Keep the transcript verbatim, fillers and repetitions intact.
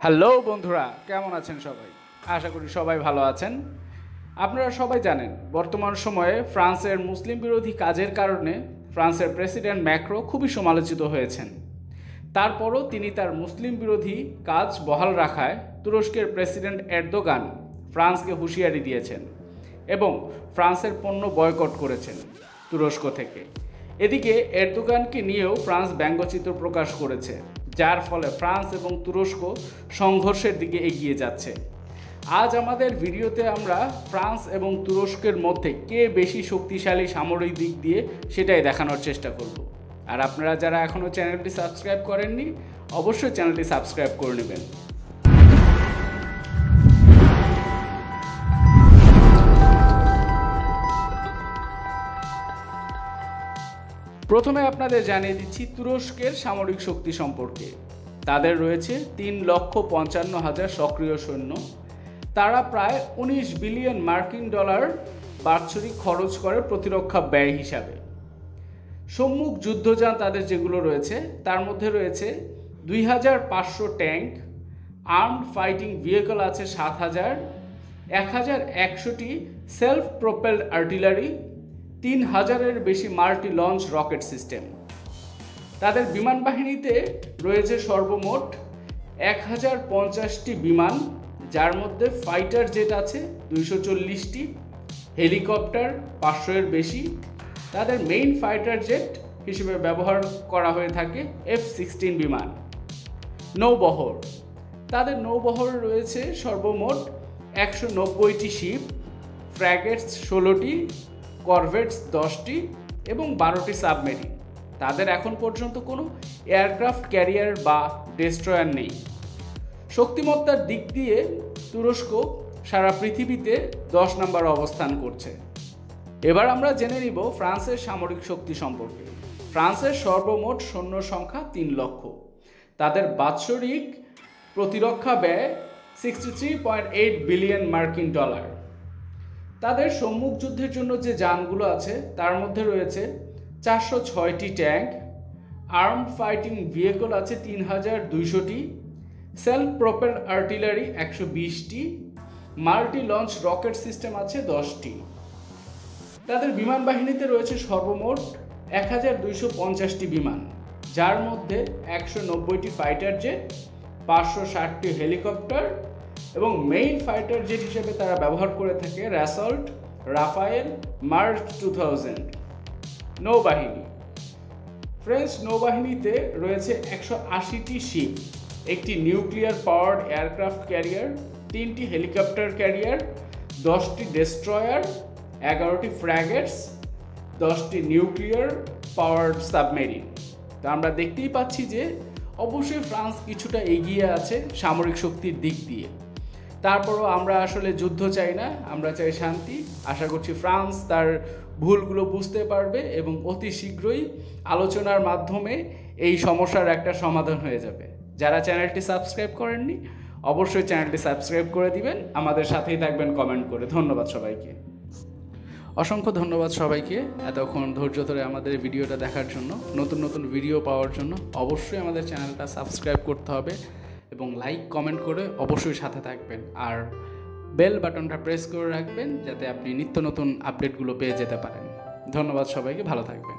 Hello বন্ধুরা, কেমন আছেন সবাই? আশা করি সবাই ভালো আছেন। আপনারা সবাই জানেন বর্তমান সময়ে ফ্রান্সের মুসলিম বিরোধী কাজের কারণে ফ্রান্সের প্রেসিডেন্ট ম্যাক্রো খুবই সমালোচিত হয়েছেন। তারপরও তিনি তার মুসলিম বিরোধী কাজ বহাল রাখায় তুরস্কের প্রেসিডেন্ট এরদোগান ফ্রান্সকে হুঁশিয়ারি দিয়েছেন এবং ফ্রান্সের পণ্য বয়কট করেছেন তুরস্ক থেকে। এদিকে এরদোগানকে নিয়েও ফ্রান্স ব্যঙ্গচিত্র প্রকাশ করেছে, যার ফলে ফ্রান্স এবং তুরস্ক সংঘর্ষের দিকে এগিয়ে যাচ্ছে। আজ আমাদের ভিডিওতে আমরা ফ্রান্স এবং তুরস্কের মধ্যে কে বেশি শক্তিশালী সামরিক দিক দিয়ে সেটাই দেখানোর চেষ্টা করব। আর আপনারা যারা এখনও চ্যানেলটি সাবস্ক্রাইব করেননি, অবশ্যই চ্যানেলটি সাবস্ক্রাইব করে নেবেন। প্রথমে আপনাদের জানিয়ে দিচ্ছি তুরস্কের সামরিক শক্তি সম্পর্কে। তাদের রয়েছে তিন লক্ষ পঞ্চান্ন হাজার সক্রিয় সৈন্য। তারা প্রায় উনিশ বিলিয়ন মার্কিন ডলার বাৎসরিক খরচ করে প্রতিরক্ষা ব্যয় হিসাবে। সম্মুখ যুদ্ধযান তাদের যেগুলো রয়েছে তার মধ্যে রয়েছে দুই হাজার পাঁচশো ট্যাঙ্ক, আর্মড ফাইটিং ভেহিকল আছে সাত হাজার, এক হাজার একশোটি সেলফ প্রপেলড আর্টিলারি, তিন হাজারের বেশি মাল্টি লঞ্চ রকেট সিস্টেম। তাদের বিমান বাহিনীতে রয়েছে সর্বমোট এক হাজার পঞ্চাশটি বিমান, যার মধ্যে ফাইটার জেট আছে দুইশো চল্লিশটি, হেলিকপ্টার পাঁচশো এর বেশি। তাদের মেইন ফাইটার জেট হিসেবে ব্যবহার করা হয়ে থাকে এফ সিক্সটিন বিমান। নৌবহর, তাদের নৌবহর রয়েছে সর্বমোট একশো নব্বইটি শিপ, ফ্র্যাগেটস ষোলোটি, করভেটস দশটি এবং বারোটি সাবমেরিন। তাদের এখন পর্যন্ত কোনো এয়ারক্রাফট ক্যারিয়ার বা ডেস্ট্রয়ার নেই। শক্তিমত্তার দিক দিয়ে তুরস্ক সারা পৃথিবীতে দশ নম্বর অবস্থান করছে। এবার আমরা জেনে নিব ফ্রান্সের সামরিক শক্তি সম্পর্কে। ফ্রান্সের সর্বমোট সৈন্য সংখ্যা তিন লক্ষ। তাদের বাৎসরিক প্রতিরক্ষা ব্যয় sixty three point eight billion মার্কিন ডলার। তাদের সম্মুখ যুদ্ধের জন্য যে যানগুলো আছে তার মধ্যে রয়েছে চারশো ছয়টি ট্যাঙ্ক, আর্মড ফাইটিং ভেহিকল আছে তিন হাজার দুইশোটি, সেলফ প্রপেলড আর্টিলারি একশো বিশটি, মাল্টি লঞ্চ রকেট সিস্টেম আছে দশটি। তাদের বিমান বাহিনীতে রয়েছে সর্বমোট এক হাজার দুইশো পঞ্চাশটি বিমান, যার মধ্যে একশো নব্বইটি ফাইটার জেট, পাঁচশো ষাটটি হেলিকপ্টার এবং মেইন ফাইটার জেট হিসেবে তারা ব্যবহার করে থাকে রাসল্ট, রাফায়েল, মার্জ টু থাউজেন্ড। নৌবাহিনী, ফ্রেঞ্চ নৌবাহিনীতে রয়েছে একশো আশিটি শিপ, একটি নিউক্লিয়ার পাওয়ার্ড এয়ারক্রাফট ক্যারিয়ার, তিনটি হেলিকপ্টার ক্যারিয়ার, দশটি ডেস্ট্রয়ার, এগারোটি ফ্র্যাগেটস, দশটি নিউক্লিয়ার পাওয়ার্ড সাবমেরিন। তো আমরা দেখতেই পাচ্ছি যে অবশ্যই ফ্রান্স কিছুটা এগিয়ে আছে সামরিক শক্তির দিক দিয়ে। তারপরও আমরা আসলে যুদ্ধ চাই না, আমরা চাই শান্তি। আশা করছি ফ্রান্স তার ভুলগুলো বুঝতে পারবে এবং অতি শীঘ্রই আলোচনার মাধ্যমে এই সমস্যার একটা সমাধান হয়ে যাবে। যারা চ্যানেলটি সাবস্ক্রাইব করেননি, অবশ্যই চ্যানেলটি সাবস্ক্রাইব করে দিবেন, আমাদের সাথেই থাকবেন কমেন্ট করে। ধন্যবাদ সবাইকে, অসংখ্য ধন্যবাদ সবাইকে এতক্ষণ ধৈর্য ধরে আমাদের ভিডিওটা দেখার জন্য। নতুন নতুন ভিডিও পাওয়ার জন্য অবশ্যই আমাদের চ্যানেলটা সাবস্ক্রাইব করতে হবে এবং লাইক কমেন্ট করে অবশ্যই সাথে থাকবেন। আর বেল বাটনটা প্রেস করে রাখবেন যাতে আপনি নিত্য নতুন আপডেটগুলো পেয়ে যেতে পারেন। ধন্যবাদ সবাইকে, ভালো থাকবেন।